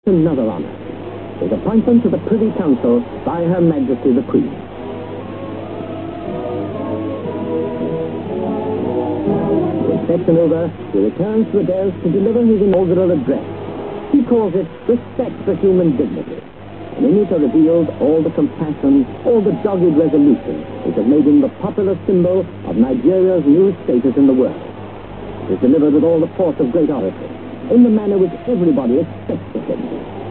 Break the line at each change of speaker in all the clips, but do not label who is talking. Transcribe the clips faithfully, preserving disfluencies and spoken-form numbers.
Another honour, his appointment to the Privy Council by Her Majesty the Queen. Inspection over, he returns to the dais to deliver his inaugural address. He calls it Respect for Human Dignity, and in it are revealed all the compassion, all the dogged resolution which have made him the popular symbol of Nigeria's new status in the world. It is delivered with all the force of great oratory, in the manner which everybody expects of him.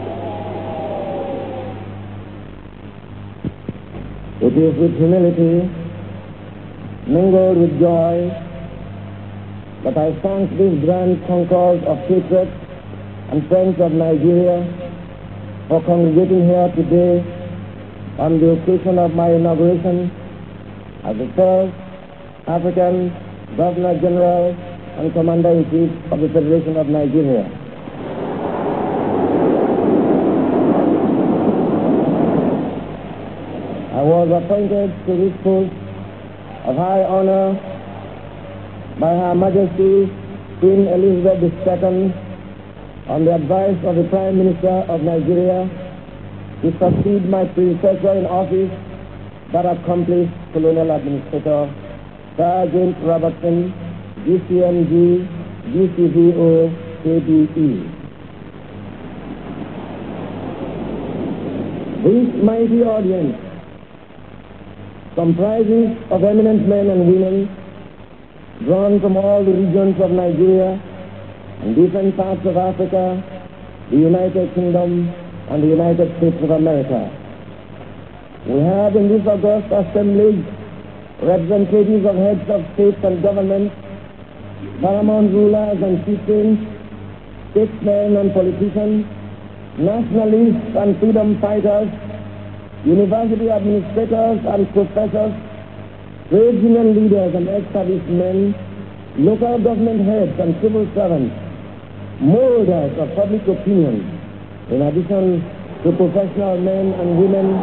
It is with humility, mingled with joy, that I thank this grand concourse of patriots and friends of Nigeria for congregating here today on the occasion of my inauguration as the first African Governor General and Commander-in-Chief of the Federation of Nigeria. I was appointed to this post of high honor by Her Majesty Queen Elizabeth the Second on the advice of the Prime Minister of Nigeria to succeed my predecessor in office, that accomplished Colonial Administrator Sir James Robertson, G C M G, G C V O, K D E. This mighty audience comprises of eminent men and women drawn from all the regions of Nigeria and different parts of Africa, the United Kingdom, and the United States of America. We have in this august assembly representatives of heads of state and government, paramount rulers and chieftains, statesmen and politicians, nationalists and freedom fighters, university administrators and professors, trade union leaders and ex-servicemen, local government heads and civil servants, molders of public opinion, in addition to professional men and women,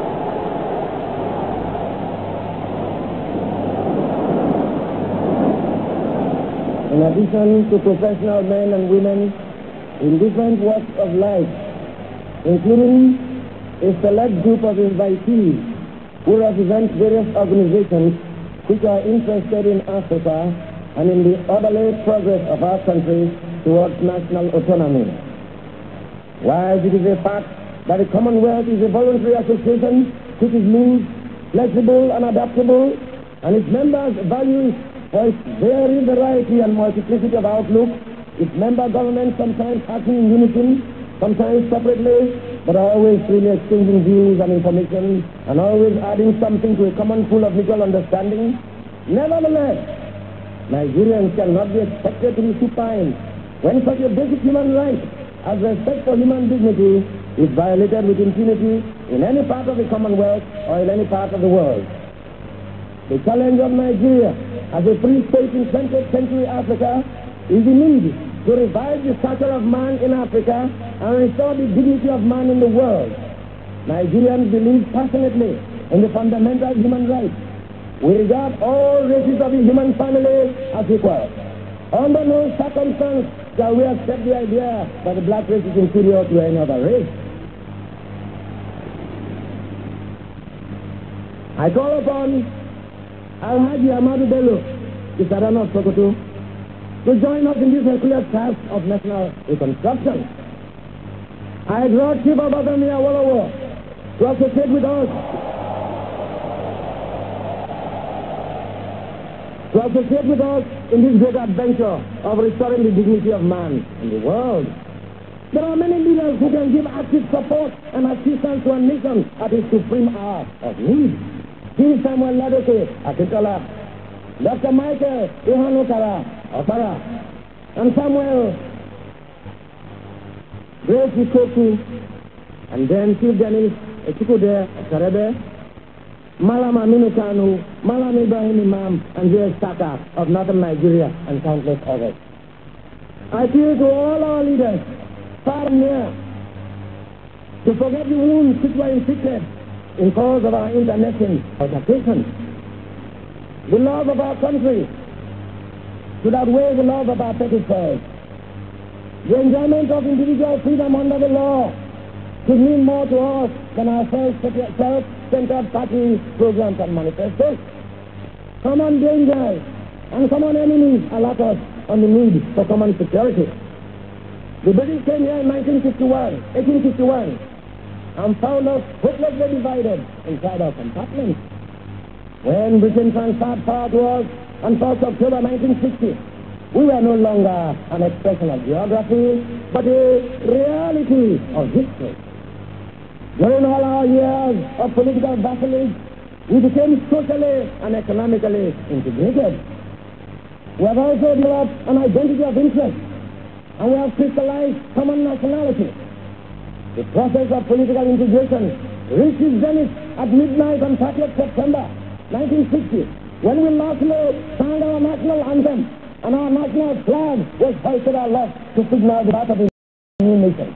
in addition to professional men and women in different walks of life, including a select group of invitees who represent various organizations which are interested in Africa and in the orderly progress of our country towards national autonomy. While it is a fact that the Commonwealth is a voluntary association which is loose, flexible, and adaptable, and its members value for its very variety and multiplicity of outlook, its member governments sometimes acting in unison, sometimes separately, but always freely exchanging views and information, and always adding something to a common pool of mutual understanding. Nevertheless, Nigerians cannot be expected to be supine when such a basic human right as respect for human dignity is violated with impunity in any part of the Commonwealth or in any part of the world. The challenge of Nigeria as a free state in twentieth century Africa is the need to revive the stature of man in Africa and restore the dignity of man in the world. Nigerians believe passionately in the fundamental human rights. We regard all races of the human family as equal. Under no circumstance shall we accept the idea that the black race is inferior to any other race. I call upon Alhaji Ahmadu Bello, the Sarana of Sokoto, to join us in this Herculean task of national reconstruction. I draw Chief Obafemi Awolowo to associate with us, to associate with us in this great adventure of restoring the dignity of man in the world. There are many leaders who can give active support and assistance to a nation at its supreme hour of need. King Samuel Ladoke Akintola, Doctor Michael Ihanukara Opara, and Samuel Grace Ikoku, and then Chief Dennis Echikude Karebe, Malam Aminu Kanu, Malam Ibrahim Imam, and J S Saka of northern Nigeria, and countless others. I appeal to all our leaders, far and near, to forget the wounds which were inflicted in cause of our internecine altercations. The love of our country should outweigh the love of our petty foes. The enjoyment of individual freedom under the law could mean more to us than our self-centered party programs and manifestos. Common dangers and common enemies alert us on the need for common security. The British came here in nineteen fifty-one, eighteen fifty-one, and found us hopelessly divided inside our compartments. When Britain transferred power to us on first of October nineteen sixty, we were no longer an expression of geography, but a reality of history. During all our years of political vassalage, we became socially and economically integrated. We have also developed an identity of interest, and we have crystallized common nationality. The process of political integration reached its zenith at midnight on thirtieth September nineteen sixty, when we lastly sang our national anthem and our national flag was hoisted aloft to signal the birth of a new nation.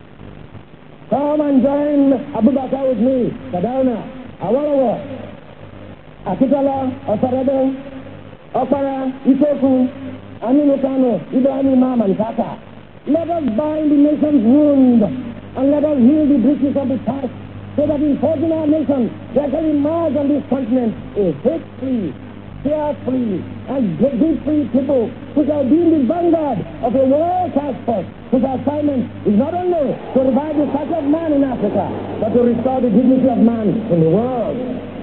Come and join Abu Bakr with me, Sardauna, Awolowo, Akitala, Ofarebe, Okara, Ikoku, Aminu Kano, Ibrahim Imam, and Kaka. Let us bind the nation's wound and let us heal the breaches of the past, so that in forging our nation, there shall emerge on this continent a hate-free, fear-free, and greed-free people who shall be in the vanguard of a world task force whose assignment is not only to revive the stature of man in Africa, but to restore the dignity of man in the world.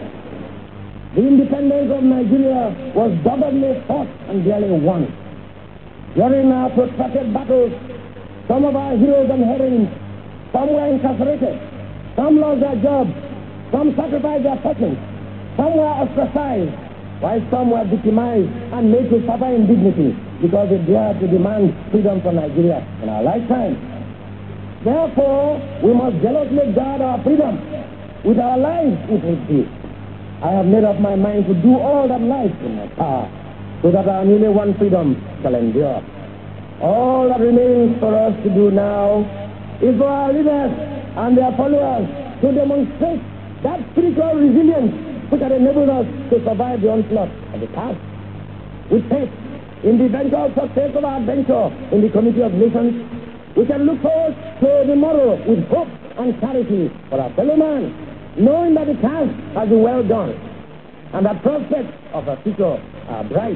The independence of Nigeria was doggedly fought and barely won. During our protracted battles, some of our heroes and heroines, some were incarcerated, some lost their jobs, some sacrificed their fortunes, some were ostracized, while some were victimized and made to suffer indignity because they dared to demand freedom for Nigeria in our lifetime. Therefore, we must jealously guard our freedom with our lives if need be. I have made up my mind to do all that lies in my power, so that our newly won freedom shall endure. All that remains for us to do now is for our leaders and their followers to demonstrate that spiritual resilience which has enabled us to survive the onslaught of the past. With faith in the eventual success of our adventure in the Committee of Nations, we can look forward to the morrow with hope and charity for our fellow man, knowing that the task has been well done and the prospects of a future are bright.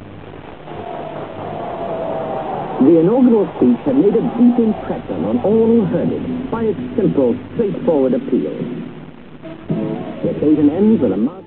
The inaugural speech had made a deep impression on all who heard it by its simple, straightforward appeal. The occasion ends with a march.